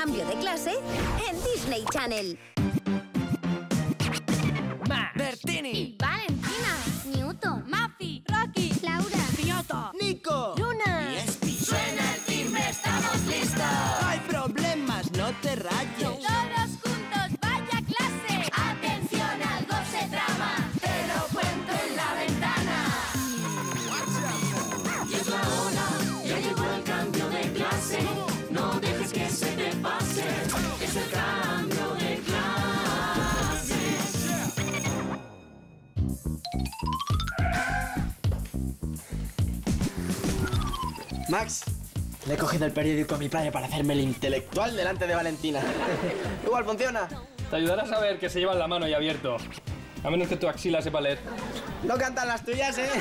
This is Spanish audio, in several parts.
cambio de clase en Disney Channel. Bertini y Valentina, Newton, Mafi, Rocky, Laura, Kyoto, Nico, Luna. y Espi. Suena el timbre, estamos listos. No hay problemas, no te rayes. Todos juntos, vaya clase. Atención, algo se trama. Te lo cuento en la ventana. Y es la hora, ya llegó el cambio de clase. No dejes que se te pase. Es el cambio de clase. Max, le he cogido el periódico a mi padre para hacerme el intelectual delante de Valentina. Igual funciona. Te ayudará a saber que se llevan la mano y abierto. A menos que tu axila sepa leer. No cantan las tuyas, ¿eh?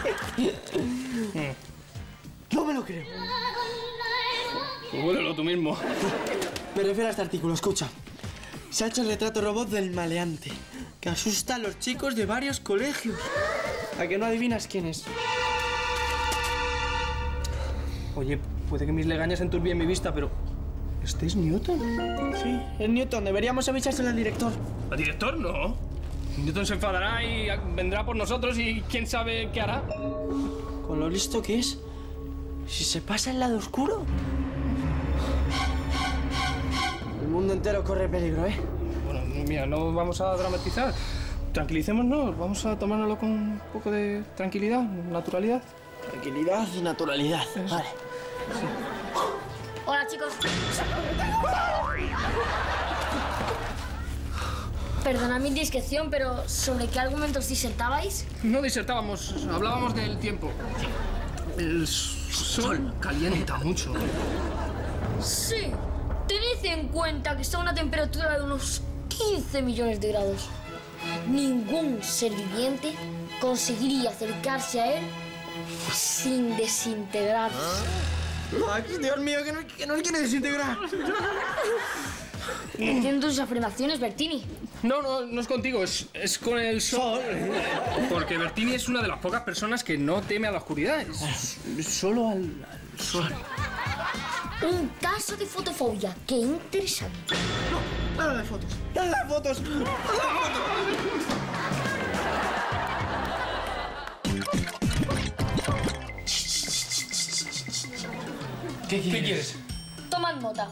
No me lo creo. Pues huélelo tú mismo. Me refiero a este artículo, escucha. Se ha hecho el retrato robot del maleante, que asusta a los chicos de varios colegios. ¿A que no adivinas quién es? Oye, puede que mis legañas enturbien mi vista, pero... ¿este es Newton? Sí, es Newton. Deberíamos avisárselo al director. ¿Al director? No. Newton se enfadará y vendrá por nosotros y quién sabe qué hará. Con lo listo que es. Si se pasa al lado oscuro. El mundo entero corre peligro, ¿eh? Bueno, mira, no vamos a dramatizar. Tranquilicémonos, vamos a tomárnoslo con un poco de tranquilidad, naturalidad. Tranquilidad y naturalidad. Eso. Vale. Hola, chicos. Perdona mi indiscreción, pero ¿sobre qué argumentos disertabais? No disertábamos, hablábamos del tiempo. El sol calienta mucho. Sí. Tened en cuenta que está a una temperatura de unos 15 millones de grados. Ningún ser viviente conseguiría acercarse a él sin desintegrarse. Max, Dios mío, que no le quiere desintegrar. Entiendo tus afirmaciones, Bertini. No es contigo, es con el sol. Porque Bertini es una de las pocas personas que no teme a la oscuridad. Es solo al sol. Un caso de fotofobia. Qué interesante. Nada de fotos. Nada de fotos. ¿Qué quieres? Tomad nota.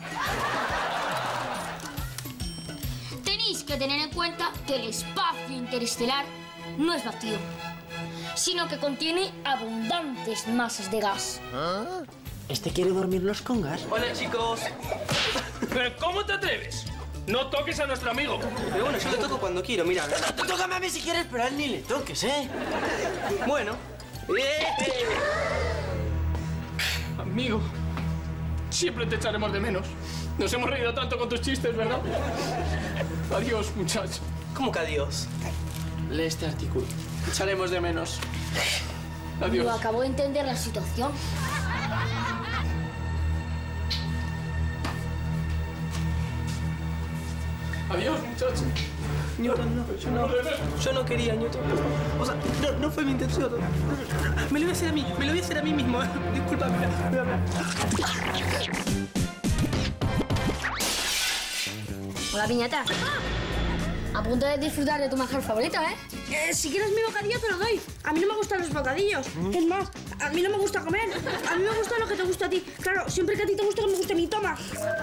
Tenéis que tener en cuenta que el espacio interestelar no es vacío, sino que contiene abundantes masas de gas. ¿Este quiere dormirnos con gas? Hola, chicos. ¿Pero cómo te atreves? No toques a nuestro amigo. Pero bueno, yo le toco cuando quiero, mira. Tócame a mí si quieres, pero a él ni le toques, ¿eh? Bueno. Amigo, siempre te echaremos de menos. Nos hemos reído tanto con tus chistes, ¿verdad? Adiós, muchacho. ¿Cómo que adiós? Lee este artículo. Echaremos de menos. Adiós. Yo acabo de entender la situación. Adiós, muchacho. Newton, no, yo no quería, Newton. O sea, no fue mi intención. Me lo voy a hacer a mí mismo. Discúlpame. Hola, piñata. A punto de disfrutar de tu manjar favorito, ¿eh? Si quieres mi bocadillo te lo doy. A mí no me gustan los bocadillos. Es más, a mí no me gusta comer. A mí me gusta lo que te gusta a ti. Claro, siempre que a ti te gusta, que me guste a mí. Toma.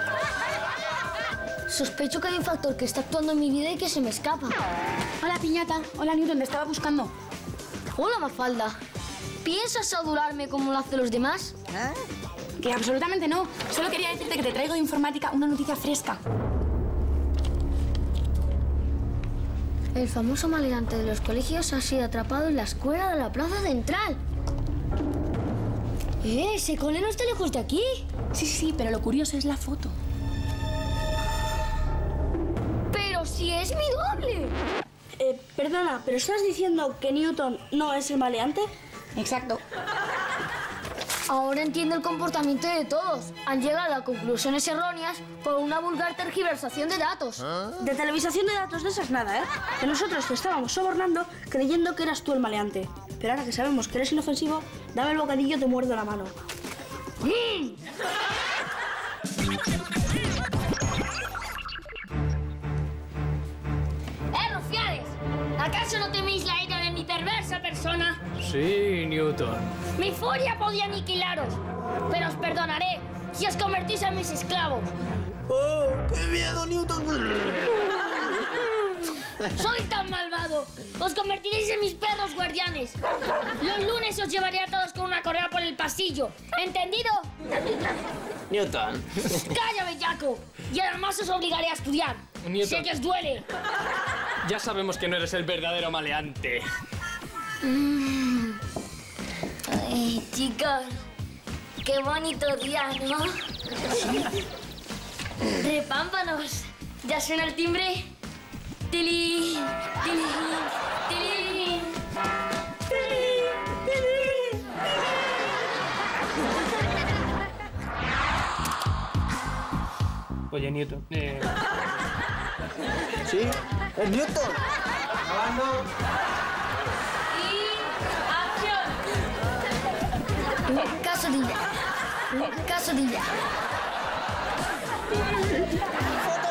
Sospecho que hay un factor que está actuando en mi vida y que se me escapa. Hola, piñata. Hola, Newton. Te estaba buscando. Hola, Mafalda. ¿Piensas adorarme como lo hacen los demás? Que absolutamente no. Solo quería decirte que te traigo de informática una noticia fresca. El famoso maleante de los colegios ha sido atrapado en la escuela de la plaza central. ¿Ese cole no está lejos de aquí? Sí, pero lo curioso es la foto. ¡Pero si es mi doble! Perdona, ¿pero estás diciendo que Newton no es el maleante? Exacto. Ahora entiendo el comportamiento de todos. Han llegado a conclusiones erróneas por una vulgar tergiversación de datos. De televisación de datos de esas nada, ¿eh? Que nosotros te estábamos sobornando creyendo que eras tú el maleante. Pero ahora que sabemos que eres inofensivo, dame el bocadillo y te muerdo la mano. Sí, Newton. Mi furia podía aniquilaros, pero os perdonaré si os convertís en mis esclavos. ¡Oh, qué miedo, Newton! Soy tan malvado. Os convertiréis en mis perros guardianes. Los lunes os llevaré a todos con una correa por el pasillo. ¿Entendido? Newton. ¡Calla, bellaco! Y además os obligaré a estudiar. Newton. Sé que os duele. Ya sabemos que no eres el verdadero maleante. Ay, chicos, qué bonito día, ¿no? Repámpanos. ¿Ya suena el timbre? ¡Tilín! ¡Tilín! ¡Tilín! Oye, Newton. ¿Sí? ¡Es Newton! ¡Acabando! ¡Y acción! Casodilla. Casodilla.